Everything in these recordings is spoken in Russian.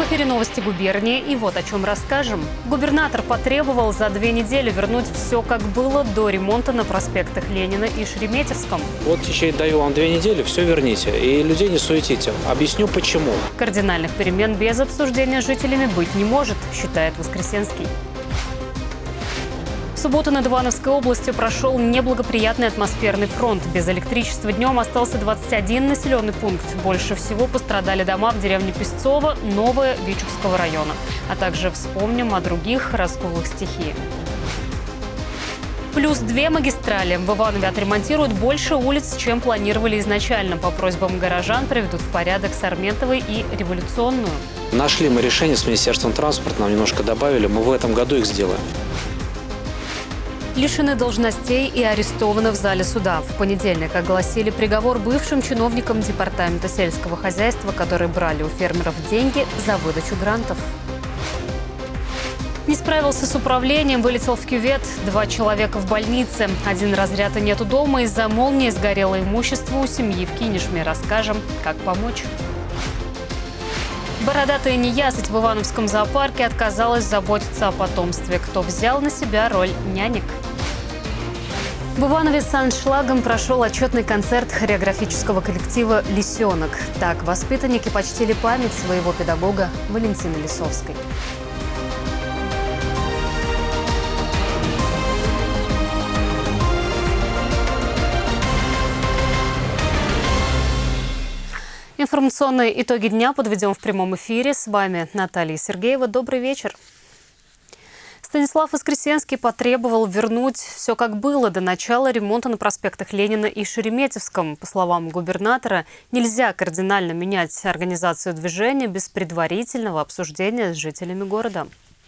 В эфире новости губернии, и вот о чем расскажем. Губернатор потребовал за 2 недели вернуть все, как было до ремонта на проспектах Ленина и Шереметьевском. Вот в течение даю вам 2 недели, все верните. И людей не суетите. Объясню почему. Кардинальных перемен без обсуждения с жителями быть не может, считает Воскресенский. В субботу над Ивановской областью прошел неблагоприятный атмосферный фронт. Без электричества днем остался 21 населенный пункт. Больше всего пострадали дома в деревне Песцово, Новое, Вичугского района. А также вспомним о других разгулах стихии. Плюс 2 магистрали. В Иванове отремонтируют больше улиц, чем планировали изначально. По просьбам горожан приведут в порядок Сарментовой и Революционную. Нашли мы решение с Министерством транспорта, нам немножко добавили. Мы в этом году их сделаем. Лишены должностей и арестованы в зале суда. В понедельник огласили приговор бывшим чиновникам Департамента сельского хозяйства, которые брали у фермеров деньги за выдачу грантов. Не справился с управлением, вылетел в кювет. 2 человека в больнице. 1 разряда нету дома. Из-за молнии сгорело имущество у семьи в Кинешме. Расскажем, как помочь. Бородатая неясыть в Ивановском зоопарке отказалась заботиться о потомстве. Кто взял на себя роль нянек? В Иванове с аншлагом прошел отчетный концерт хореографического коллектива «Лисенок». Так воспитанники почтили память своего педагога Валентины Лисовской. Информационные итоги дня подведем в прямом эфире. С вами Наталья Сергеева. Добрый вечер. Станислав Воскресенский потребовал вернуть все, как было до начала ремонта на проспектах Ленина и Шереметьевском. По словам губернатора, нельзя кардинально менять организацию движения без предварительного обсуждения с жителями города.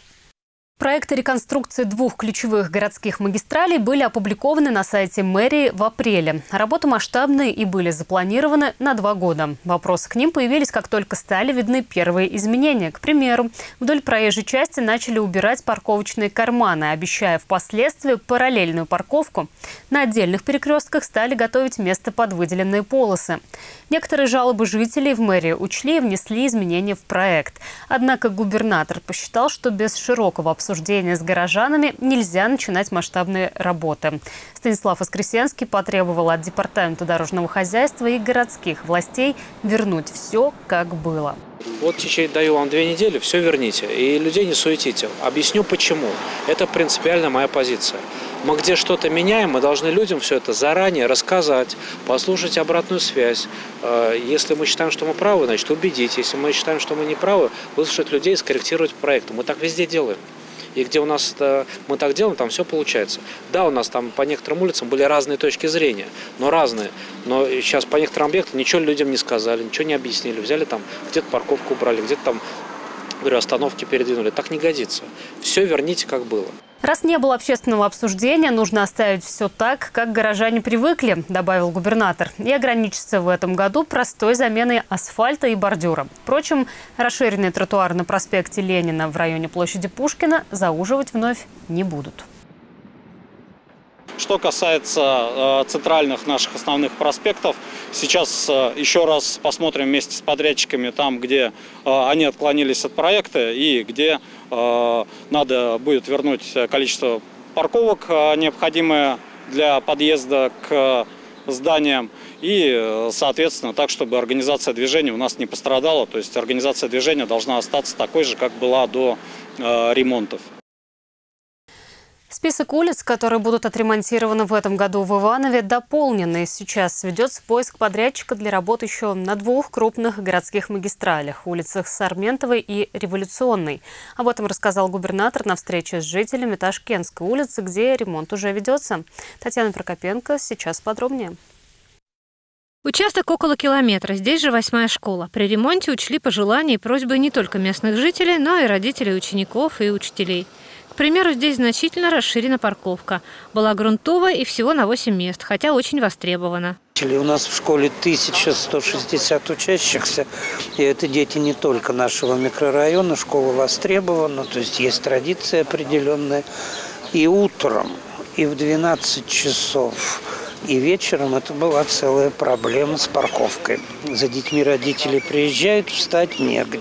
Проекты реконструкции 2 ключевых городских магистралей были опубликованы на сайте мэрии в апреле. Работы масштабные и были запланированы на 2 года. Вопросы к ним появились, как только стали видны первые изменения. К примеру, вдоль проезжей части начали убирать парковочные карманы, обещая впоследствии параллельную парковку. На отдельных перекрестках стали готовить место под выделенные полосы. Некоторые жалобы жителей в мэрии учли и внесли изменения в проект. Однако губернатор посчитал, что без широкого обсуждения с горожанами нельзя начинать масштабные работы. Станислав Воскресенский потребовал от Департамента дорожного хозяйства и городских властей вернуть все, как было. Вот в течение даю вам 2 недели, все верните. И людей не суетите. Объясню почему. Это принципиально моя позиция. Мы где что-то меняем, мы должны людям все это заранее рассказать, послушать обратную связь. Если мы считаем, что мы правы, значит убедить. Если мы считаем, что мы не правы, выслушать людей и скорректировать проект. Мы так везде делаем. И где у нас мы так делаем, там все получается. Да, у нас там по некоторым улицам были разные точки зрения, но разные. Но сейчас по некоторым объектам ничего людям не сказали, ничего не объяснили. Взяли там, где-то парковку убрали, где-то там, говорю, остановки передвинули. Так не годится. Все верните, как было. Раз не было общественного обсуждения, нужно оставить все так, как горожане привыкли, добавил губернатор, и ограничиться в этом году простой заменой асфальта и бордюра. Впрочем, расширенный тротуар на проспекте Ленина в районе площади Пушкина зауживать вновь не будут. Что касается центральных наших основных проспектов, сейчас еще раз посмотрим вместе с подрядчиками там, где они отклонились от проекта и где надо будет вернуть количество парковок, необходимое для подъезда к зданиям. И, соответственно, так, чтобы организация движения у нас не пострадала. То есть организация движения должна остаться такой же, как была до ремонтов. Список улиц, которые будут отремонтированы в этом году в Иванове, дополнен. Сейчас ведется поиск подрядчика для работ еще на 2 крупных городских магистралях – улицах Сарментовой и Революционной. Об этом рассказал губернатор на встрече с жителями Ташкентской улицы, где ремонт уже ведется. Татьяна Прокопенко сейчас подробнее. Участок около километра. Здесь же 8-я школа. При ремонте учли пожелания и просьбы не только местных жителей, но и родителей учеников и учителей. К примеру, здесь значительно расширена парковка. Была грунтовая и всего на 8 мест, хотя очень востребована. У нас в школе 1160 учащихся, и это дети не только нашего микрорайона. Школа востребована, то есть есть традиция определенная. И утром, и в 12 часов, и вечером это была целая проблема с парковкой. За детьми родители приезжают, встать негде.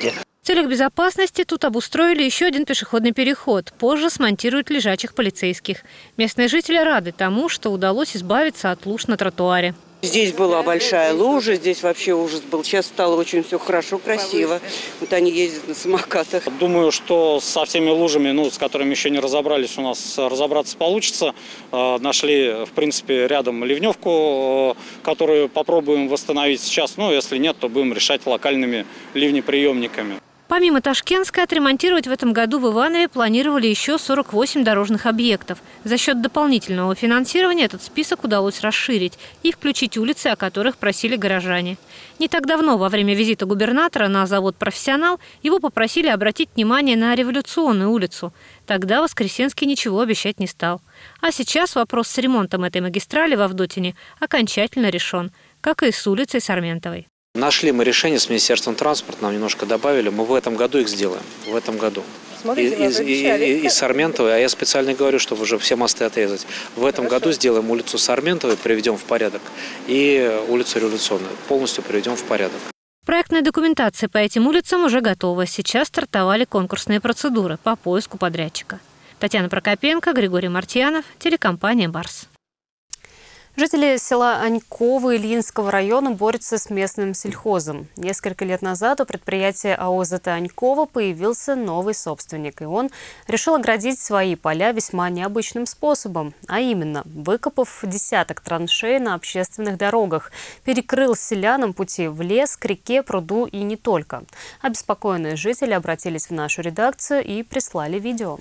В целях безопасности тут обустроили еще один пешеходный переход. Позже смонтируют лежачих полицейских. Местные жители рады тому, что удалось избавиться от луж на тротуаре. Здесь была большая лужа, здесь вообще ужас был. Сейчас стало очень все хорошо, красиво. Вот они ездят на самокатах. Думаю, что со всеми лужами, с которыми еще не разобрались, у нас разобраться получится. Нашли, в принципе, рядом ливневку, которую попробуем восстановить сейчас. Если нет, то будем решать локальными ливнеприемниками. Помимо Ташкентской, отремонтировать в этом году в Иванове планировали еще 48 дорожных объектов. За счет дополнительного финансирования этот список удалось расширить и включить улицы, о которых просили горожане. Не так давно, во время визита губернатора на завод «Профессионал», его попросили обратить внимание на Революционную улицу. Тогда Воскресенский ничего обещать не стал. А сейчас вопрос с ремонтом этой магистрали в Авдотине окончательно решен, как и с улицей Сарментовой. Нашли мы решение с Министерством транспорта, нам немножко добавили. Мы в этом году их сделаем. В этом году. И Сарментовой, а я специально говорю, чтобы уже все мосты отрезать. В этом году сделаем улицу Сарментовой, приведем в порядок, и улицу Революционную полностью приведем в порядок. Проектная документация по этим улицам уже готова. Сейчас стартовали конкурсные процедуры по поиску подрядчика. Татьяна Прокопенко, Григорий Мартьянов, телекомпания «Барс». Жители села Аньково Ильинского района борются с местным сельхозом. Несколько лет назад у предприятия АО «ЗТ Аньково» появился новый собственник, и он решил оградить свои поля весьма необычным способом, а именно выкопав десяток траншей на общественных дорогах, перекрыл селянам пути в лес, к реке, пруду и не только. Обеспокоенные жители обратились в нашу редакцию и прислали видео.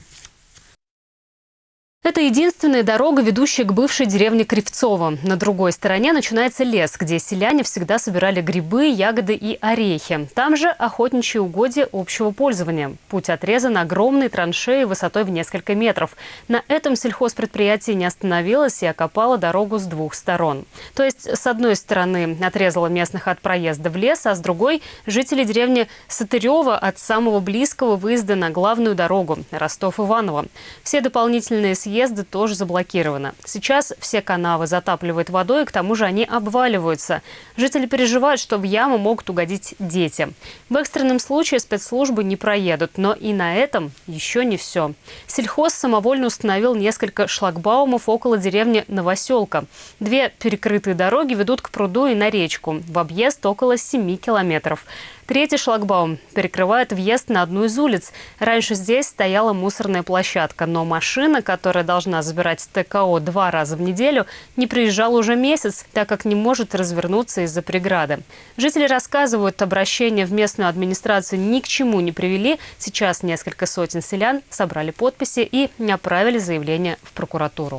Это единственная дорога, ведущая к бывшей деревне Кривцово. На другой стороне начинается лес, где селяне всегда собирали грибы, ягоды и орехи. Там же охотничьи угодья общего пользования. Путь отрезан огромной траншеей высотой в несколько метров. На этом сельхозпредприятие не остановилось и окопало дорогу с двух сторон. То есть, с одной стороны отрезало местных от проезда в лес, а с другой – жители деревни Сатырево от самого близкого выезда на главную дорогу – Ростов-Иваново. Все дополнительные съезды тоже заблокировано. Сейчас все канавы затапливают водой, и к тому же они обваливаются. Жители переживают, что в яму могут угодить дети. В экстренном случае спецслужбы не проедут, но и на этом еще не все. Сельхоз самовольно установил несколько шлагбаумов около деревни Новоселка. 2 перекрытые дороги ведут к пруду и на речку. В объезд около 7 километров. 3-й шлагбаум перекрывает въезд на одну из улиц. Раньше здесь стояла мусорная площадка, но машина, которая должна забирать ТКО 2 раза в неделю, не приезжала уже месяц, так как не может развернуться из-за преграды. Жители рассказывают, обращения в местную администрацию ни к чему не привели. Сейчас несколько сотен селян собрали подписи и направили заявление в прокуратуру.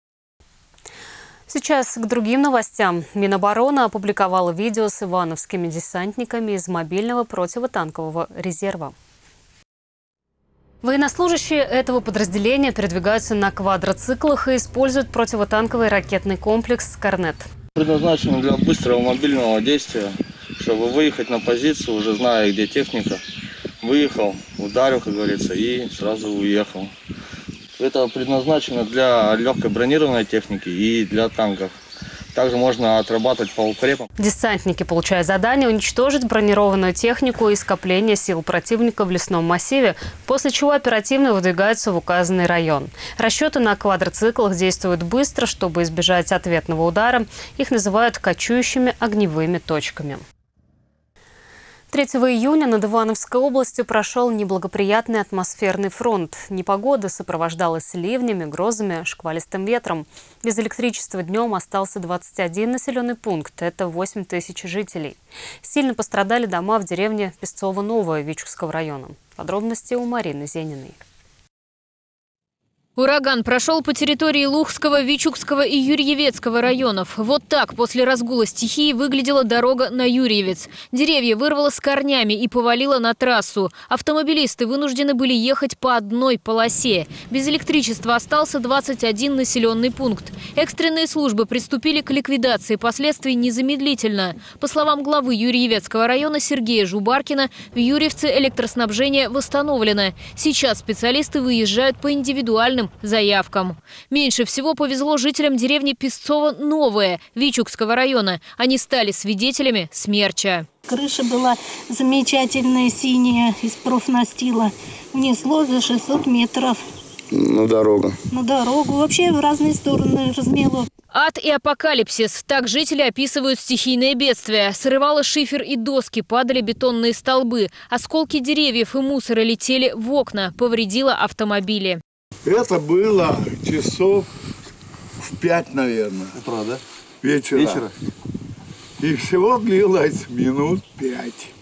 Сейчас к другим новостям. Минобороны опубликовала видео с ивановскими десантниками из мобильного противотанкового резерва. Военнослужащие этого подразделения передвигаются на квадроциклах и используют противотанковый ракетный комплекс «Корнет». Предназначен для быстрого мобильного действия, чтобы выехать на позицию, уже зная, где техника. Выехал, ударил, как говорится, и сразу уехал. Это предназначено для легкой бронированной техники и для танков. Также можно отрабатывать по укрепам. Десантники получают задание уничтожить бронированную технику и скопление сил противника в лесном массиве, после чего оперативно выдвигаются в указанный район. Расчеты на квадроциклах действуют быстро, чтобы избежать ответного удара. Их называют кочующими огневыми точками. 3 июня над Ивановской областью прошел неблагоприятный атмосферный фронт. Непогода сопровождалась ливнями, грозами, шквалистым ветром. Без электричества днем остался 21 населенный пункт. Это 8 тысяч жителей. Сильно пострадали дома в деревне Песцово-Новое Вичугского района. Подробности у Марины Зениной. Ураган прошел по территории Лухского, Вичугского и Юрьевецкого районов. Вот так после разгула стихии выглядела дорога на Юрьевец. Деревья вырвало с корнями и повалило на трассу. Автомобилисты вынуждены были ехать по одной полосе. Без электричества остался 21 населенный пункт. Экстренные службы приступили к ликвидации последствий незамедлительно. По словам главы Юрьевецкого района Сергея Жубаркина, в Юрьевце электроснабжение восстановлено. Сейчас специалисты выезжают по индивидуальным подобным заявкам. Меньше всего повезло жителям деревни Песцово-Новое Вичугского района. Они стали свидетелями смерча. Крыша была замечательная, синяя, из профнастила. Унесло за 600 метров. На дорогу. На дорогу. Вообще в разные стороны размело. Ад и апокалипсис. Так жители описывают стихийное бедствие. Срывало шифер и доски, падали бетонные столбы. Осколки деревьев и мусора летели в окна. Повредило автомобили. Это было часов в 5, наверное. Утро, да? Вечера. И всего длилось минут 5.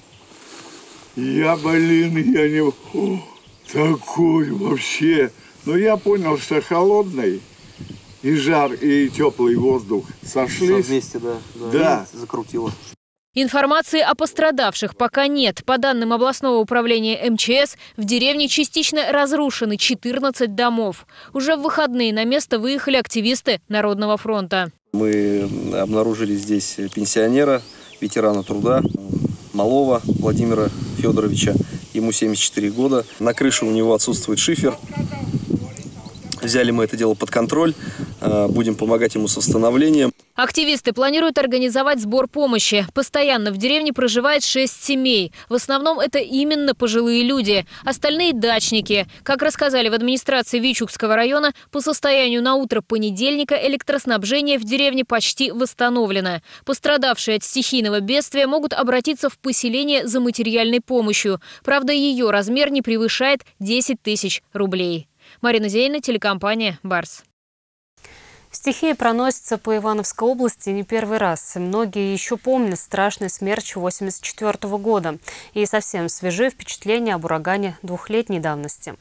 Я не... такой вообще... Но я понял, что холодный и жар, и теплый воздух сошлись. Вместе, да. Да. Закрутило. Информации о пострадавших пока нет. По данным областного управления МЧС, в деревне частично разрушены 14 домов. Уже в выходные на место выехали активисты Народного фронта. Мы обнаружили здесь пенсионера, ветерана труда, Малова Владимира Федоровича. Ему 74 года. На крыше у него отсутствует шифер. Взяли мы это дело под контроль. Будем помогать ему с восстановлением. Активисты планируют организовать сбор помощи. Постоянно в деревне проживает 6 семей. В основном это именно пожилые люди. Остальные – дачники. Как рассказали в администрации Вичугского района, по состоянию на утро понедельника электроснабжение в деревне почти восстановлено. Пострадавшие от стихийного бедствия могут обратиться в поселение за материальной помощью. Правда, ее размер не превышает 10 тысяч рублей. Марина Зейна, телекомпания «Барс». Стихия проносится по Ивановской области не первый раз. Многие еще помнят страшный смерч 1984 года. И совсем свежие впечатления об урагане двухлетней давности.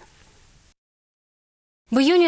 В июне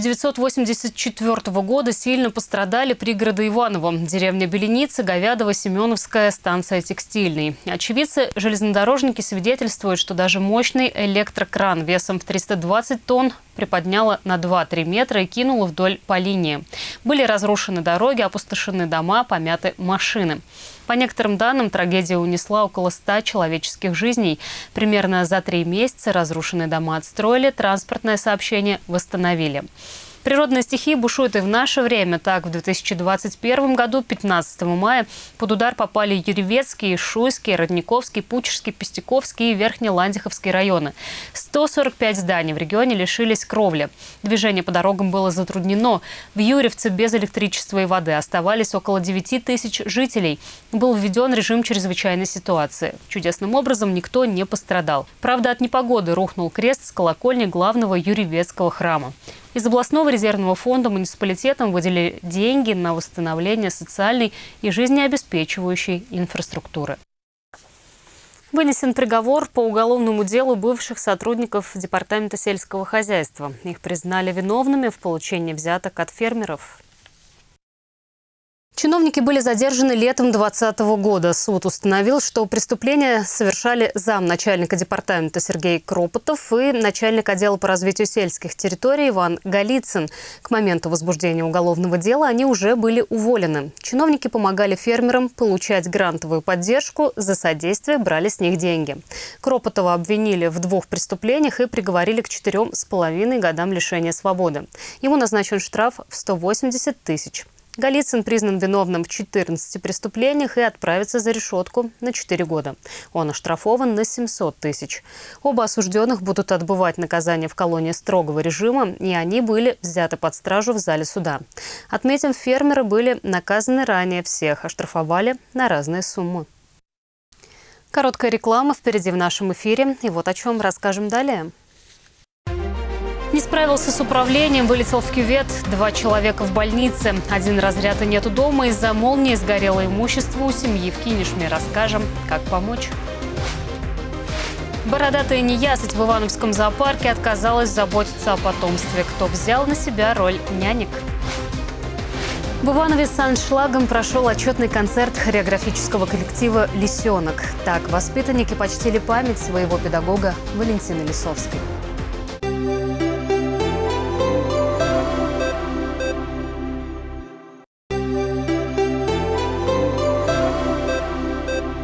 1984 года сильно пострадали пригороды Иваново. Деревня Беленица, Говядово, Семеновская, станция Текстильный. Очевидцы, железнодорожники свидетельствуют, что даже мощный электрокран весом в 320 тонн приподняло на 2-3 метра и кинуло вдоль по линии. Были разрушены дороги, опустошены дома, помяты машины. По некоторым данным, трагедия унесла около 100 человеческих жизней. Примерно за 3 месяца разрушенные дома отстроили, транспортное сообщение восстановили. Природные стихии бушуют и в наше время. Так, в 2021 году, 15 мая, под удар попали Юрьевецкий, Шуйский, Родниковский, Пучерский, Пестяковский и Верхнеландиховский районы. 145 зданий в регионе лишились кровли. Движение по дорогам было затруднено. В Юрьевце без электричества и воды оставались около 9 тысяч жителей. Был введен режим чрезвычайной ситуации. Чудесным образом никто не пострадал. Правда, от непогоды рухнул крест с колокольни главного Юрьевецкого храма. Из областного резервного фонда муниципалитетам выделили деньги на восстановление социальной и жизнеобеспечивающей инфраструктуры. Вынесен приговор по уголовному делу бывших сотрудников Департамента сельского хозяйства. Их признали виновными в получении взяток от фермеров. Чиновники были задержаны летом 2020 года. Суд установил, что преступления совершали замначальника департамента Сергей Кропотов и начальник отдела по развитию сельских территорий Иван Голицын. К моменту возбуждения уголовного дела они уже были уволены. Чиновники помогали фермерам получать грантовую поддержку, за содействие брали с них деньги. Кропотова обвинили в 2 преступлениях и приговорили к 4,5 годам лишения свободы. Ему назначен штраф в 180 тысяч. Голицын признан виновным в 14 преступлениях и отправится за решетку на 4 года. Он оштрафован на 700 тысяч. Оба осужденных будут отбывать наказание в колонии строгого режима, и они были взяты под стражу в зале суда. Отметим, фермеры были наказаны ранее, всех оштрафовали на разные суммы. Короткая реклама впереди в нашем эфире. И вот о чем расскажем далее. Не справился с управлением, вылетел в кювет. 2 человека в больнице. 1 разряд и нету дома. Из-за молнии сгорело имущество у семьи в Кинешме. Расскажем, как помочь. Бородатая неясыть в Ивановском зоопарке отказалась заботиться о потомстве. Кто взял на себя роль нянек? В Иванове с аншлагом прошел отчетный концерт хореографического коллектива «Лисенок». Так воспитанники почтили память своего педагога Валентины Лисовской.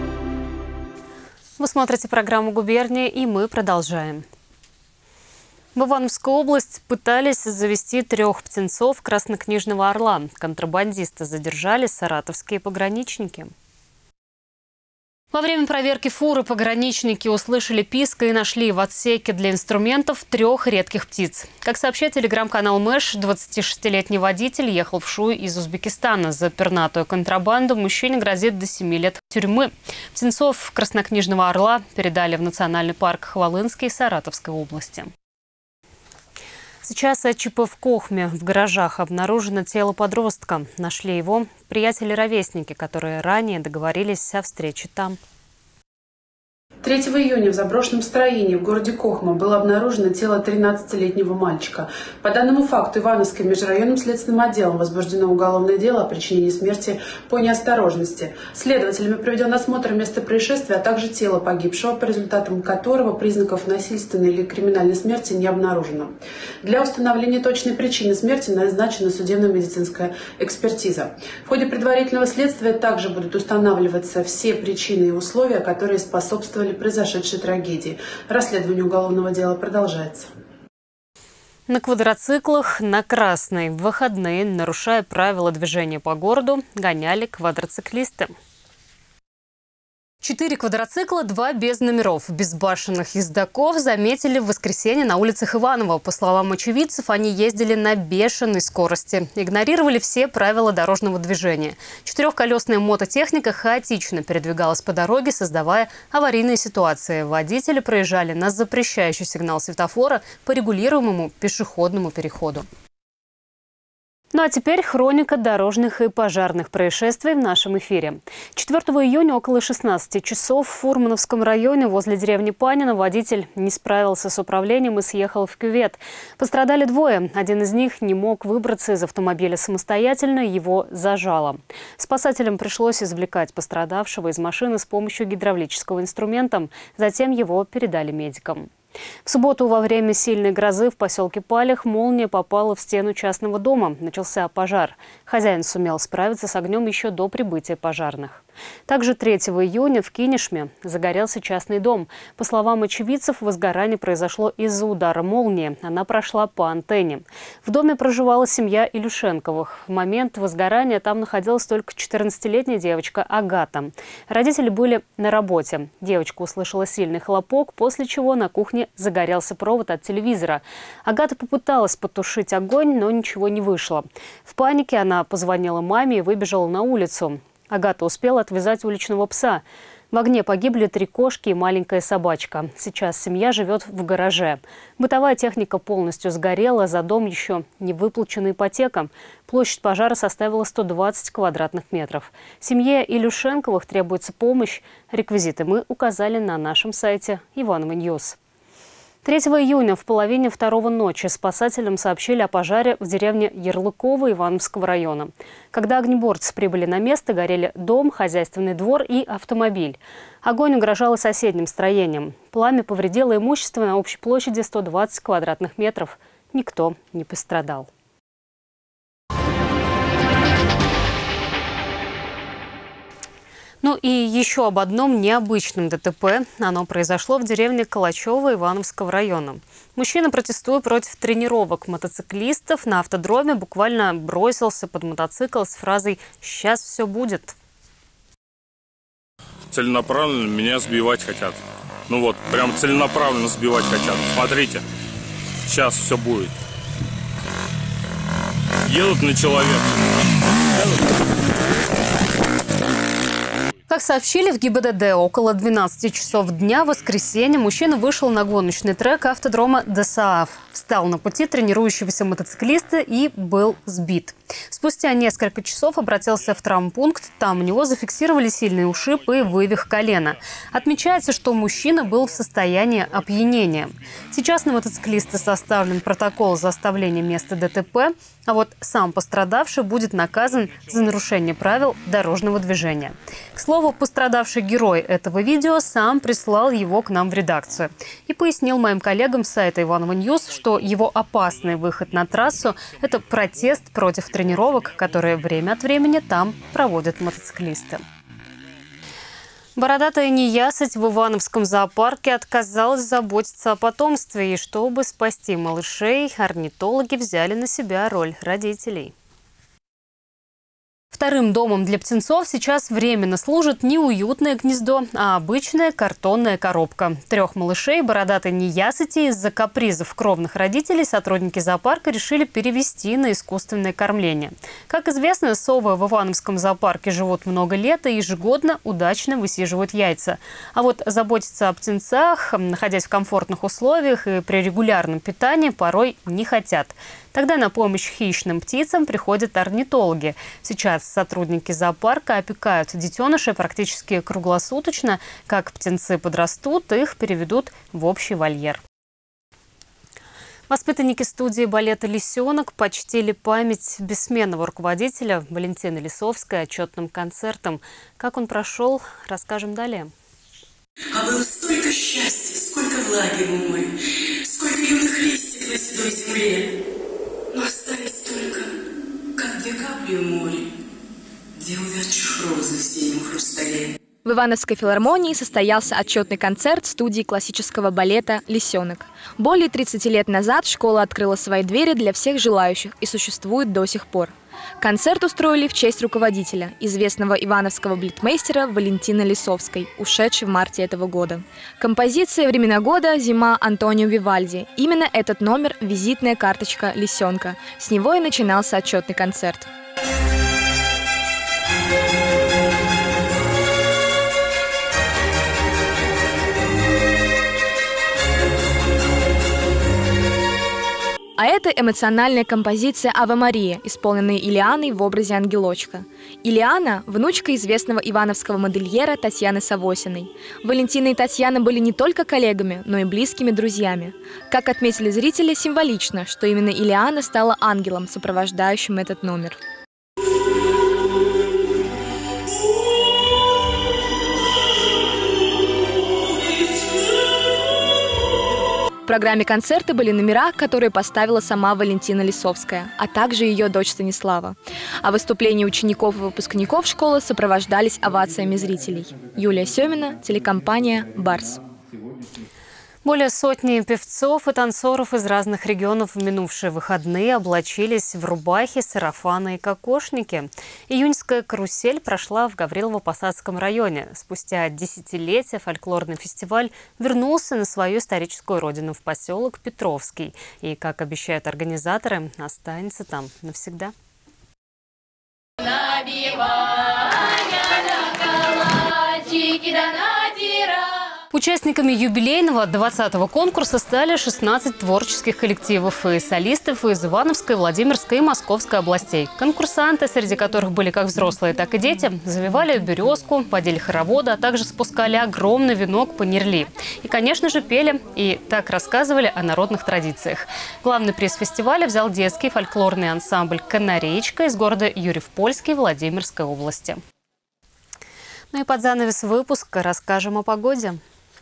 Вы смотрите программу «Губерния», и мы продолжаем. В Ивановскую область пытались завести 3 птенцов краснокнижного орла. Контрабандиста задержали саратовские пограничники. Во время проверки фуры пограничники услышали писк и нашли в отсеке для инструментов 3 редких птиц. Как сообщает телеграм-канал Мэш, 26-летний водитель ехал в Шуй из Узбекистана. За пернатую контрабанду мужчине грозит до 7 лет тюрьмы. Птенцов краснокнижного орла передали в национальный парк Хвалынский Саратовской области. Сейчас от ЧП в Кохме в гаражах обнаружено тело подростка. Нашли его приятели-ровесники, которые ранее договорились о встрече там. 3 июня в заброшенном строении в городе Кохма было обнаружено тело 13-летнего мальчика. По данному факту Ивановским межрайонным следственным отделом возбуждено уголовное дело о причинении смерти по неосторожности. Следователями проведен осмотр места происшествия, а также тела погибшего, по результатам которого признаков насильственной или криминальной смерти не обнаружено. Для установления точной причины смерти назначена судебно-медицинская экспертиза. В ходе предварительного следствия также будут устанавливаться все причины и условия, которые способствовали произошедшей трагедии. Расследование уголовного дела продолжается. На квадроциклах на красный в выходные, нарушая правила движения по городу, гоняли квадроциклисты. 4 квадроцикла, 2 без номеров. Безбашенных ездаков заметили в воскресенье на улицах Иваново. По словам очевидцев, они ездили на бешеной скорости. Игнорировали все правила дорожного движения. 4-колесная мототехника хаотично передвигалась по дороге, создавая аварийные ситуации. Водители проезжали на запрещающий сигнал светофора по регулируемому пешеходному переходу. Ну а теперь хроника дорожных и пожарных происшествий в нашем эфире. 4 июня около 16 часов в Фурмановском районе возле деревни Панино водитель не справился с управлением и съехал в кювет. Пострадали 2. Один из них не мог выбраться из автомобиля самостоятельно, его зажало. Спасателям пришлось извлекать пострадавшего из машины с помощью гидравлического инструмента. Затем его передали медикам. В субботу во время сильной грозы в поселке Палях молния попала в стену частного дома. Начался пожар. Хозяин сумел справиться с огнем еще до прибытия пожарных. Также 3 июня в Кинешме загорелся частный дом. По словам очевидцев, возгорание произошло из-за удара молнии. Она прошла по антенне. В доме проживала семья Илюшенковых. В момент возгорания там находилась только 14-летняя девочка Агата. Родители были на работе. Девочка услышала сильный хлопок, после чего на кухне загорелся провод от телевизора. Агата попыталась потушить огонь, но ничего не вышло. В панике она позвонила маме и выбежала на улицу. Агата успела отвязать уличного пса. В огне погибли 3 кошки и маленькая собачка. Сейчас семья живет в гараже. Бытовая техника полностью сгорела, за дом еще не выплачена ипотека. Площадь пожара составила 120 квадратных метров. Семье Илюшенковых требуется помощь. Реквизиты мы указали на нашем сайте Иваново Ньюс. 3 июня в половине 2 ночи спасателям сообщили о пожаре в деревне Ярлыково Ивановского района. Когда огнеборцы прибыли на место, горели дом, хозяйственный двор и автомобиль. Огонь угрожал и соседним строениям. Пламя повредило имущество на общей площади 120 квадратных метров. Никто не пострадал. Ну и еще об одном необычном ДТП. Оно произошло в деревне Калачево Ивановского района. Мужчина, протестуя против тренировок мотоциклистов, на автодроме буквально бросился под мотоцикл с фразой «Сейчас все будет». Целенаправленно меня сбивать хотят. Ну вот, прям целенаправленно сбивать хотят. Смотрите, сейчас все будет. Едут на человека. Как сообщили в ГИБДД, около 12 часов дня в воскресенье мужчина вышел на гоночный трек автодрома ДСААФ. Встал на пути тренирующегося мотоциклиста и был сбит. Спустя несколько часов обратился в травмпункт. Там у него зафиксировали сильный ушиб и вывих колена. Отмечается, что мужчина был в состоянии опьянения. Сейчас на мотоциклиста составлен протокол за оставление места ДТП, а вот сам пострадавший будет наказан за нарушение правил дорожного движения. К слову, пострадавший герой этого видео сам прислал его к нам в редакцию и пояснил моим коллегам с сайта Иваново Ньюс, что его опасный выход на трассу – это протест против тренировок, которые время от времени там проводят мотоциклисты. Бородатая неясыть в Ивановском зоопарке отказалась заботиться о потомстве. И чтобы спасти малышей, орнитологи взяли на себя роль родителей. Вторым домом для птенцов сейчас временно служит не уютное гнездо, а обычная картонная коробка. 3 малышей бородатой неясыти из-за капризов кровных родителей сотрудники зоопарка решили перевести на искусственное кормление. Как известно, совы в Ивановском зоопарке живут много лет и ежегодно удачно высиживают яйца. А вот заботиться о птенцах, находясь в комфортных условиях и при регулярном питании, порой не хотят. Тогда на помощь хищным птицам приходят орнитологи. Сейчас сотрудники зоопарка опекают детенышей практически круглосуточно. Как птенцы подрастут, их переведут в общий вольер. Воспитанники студии балета «Лисенок» почтили память бессменного руководителя Валентины Лисовской отчетным концертом. Как он прошел, расскажем далее. А было столько счастья, сколько влаги в море, сколько юных листьев на седой земле. Но остались только, как 2 капли в море, 2 увядших розы в синем хрустале. В Ивановской филармонии состоялся отчетный концерт студии классического балета «Лисенок». Более 30 лет назад школа открыла свои двери для всех желающих и существует до сих пор. Концерт устроили в честь руководителя, известного ивановского балетмейстера Валентины Лисовской, ушедшей в марте этого года. Композиция «Времена года. Зима» Антонио Вивальди. Именно этот номер – визитная карточка «Лисенка». С него и начинался отчетный концерт. А это эмоциональная композиция «Ава Мария», исполненная Илианой в образе ангелочка. Илиана – внучка известного ивановского модельера Татьяны Савосиной. Валентина и Татьяна были не только коллегами, но и близкими друзьями. Как отметили зрители, символично, что именно Илиана стала ангелом, сопровождающим этот номер. В программе концерта были номера, которые поставила сама Валентина Лисовская, а также ее дочь Станислава. А выступления учеников и выпускников школы сопровождались овациями зрителей. Юлия Семина, телекомпания «Барс». Более сотни певцов и танцоров из разных регионов в минувшие выходные облачились в рубахи, сарафаны и кокошники. Июньская карусель прошла в Гаврилово-Посадском районе. Спустя десятилетия фольклорный фестиваль вернулся на свою историческую родину в поселок Петровский. И, как обещают организаторы, останется там навсегда. Участниками юбилейного 20-го конкурса стали 16 творческих коллективов и солистов из Ивановской, Владимирской и Московской областей. Конкурсанты, среди которых были как взрослые, так и дети, завивали березку, водили хороводы, а также спускали огромный венок по Нерли. И, конечно же, пели и так рассказывали о народных традициях. Главный приз фестиваля взял детский фольклорный ансамбль «Канареечка» из города Юрьев-Польский Владимирской области. Ну и под занавес выпуска расскажем о погоде.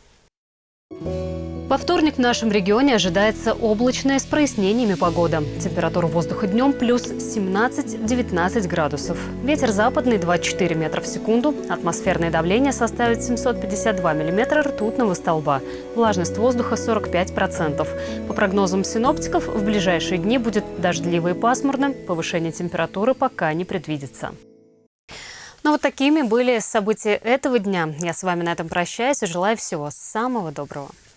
Во вторник в нашем регионе ожидается облачная с прояснениями погода. Температура воздуха днем плюс 17-19 градусов. Ветер западный 24 метра в секунду. Атмосферное давление составит 752 миллиметра ртутного столба. Влажность воздуха 45%. По прогнозам синоптиков, в ближайшие дни будет дождливо и пасмурно. Повышение температуры пока не предвидится. Ну вот такими были события этого дня. Я с вами на этом прощаюсь и желаю всего самого доброго.